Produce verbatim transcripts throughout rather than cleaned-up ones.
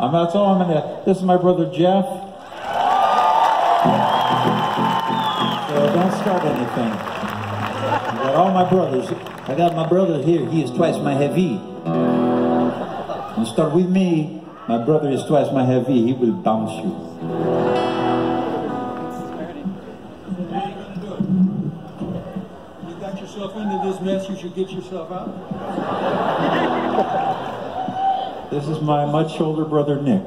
I'm, that's all I'm gonna. This is my brother Jeff. So don't start anything. I got all my brothers. I got my brother here. He is twice my heavy. And start with me. My brother is twice my heavy. He will bounce you. You got yourself into this mess. You should get yourself out. This is my much older brother Nick.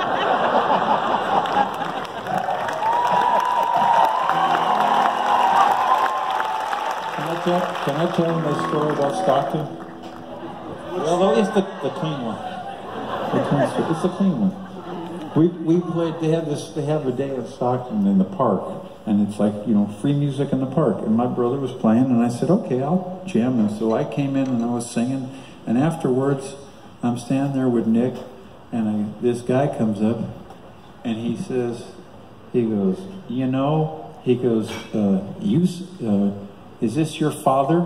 Can I tell you my story about Stockton? Well, it's the, the clean one. The clean story. It's the clean one. We we played. They have this. They have a day at Stockton in the park, and it's like, you know, free music in the park. And my brother was playing, and I said, okay, I'll jam. And so I came in and I was singing. And afterwards, I'm standing there with Nick, and I, this guy comes up, and he says, he goes, you know, he goes, uh, you. Uh, Is this your father?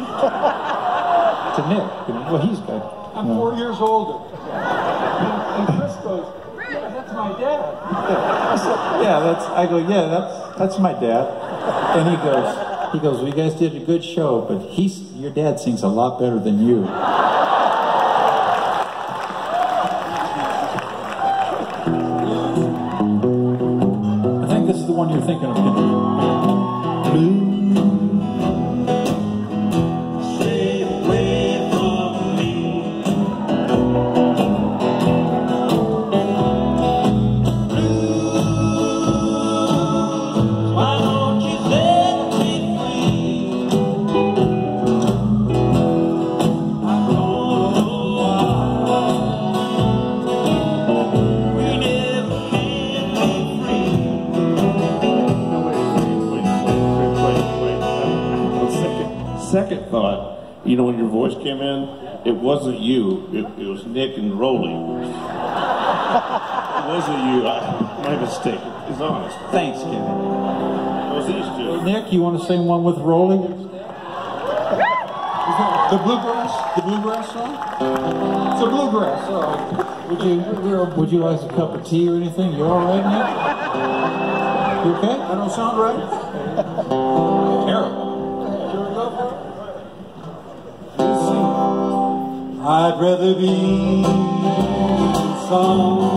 To Nick. Well, he's got. I'm four years older. And Chris goes, yeah, that's my dad. Yeah, that's. I go, yeah, that's that's my dad. And he goes, he goes, well, you guys did a good show, but he's your dad sings a lot better than you. I think this is the one you're thinking of. Blue. Second thought, you know, when your voice came in, it wasn't you, it, it was Nick and Rolly. It wasn't you, I, my mistake, it's honest. Thanks, Kevin. It was these two. Nick, you want to sing one with Rolly? The bluegrass? The bluegrass song? It's a bluegrass song. Would you, would you like a cup of tea or anything? You all right, Nick? You okay? I don't sound right? Terrible. I'd rather be some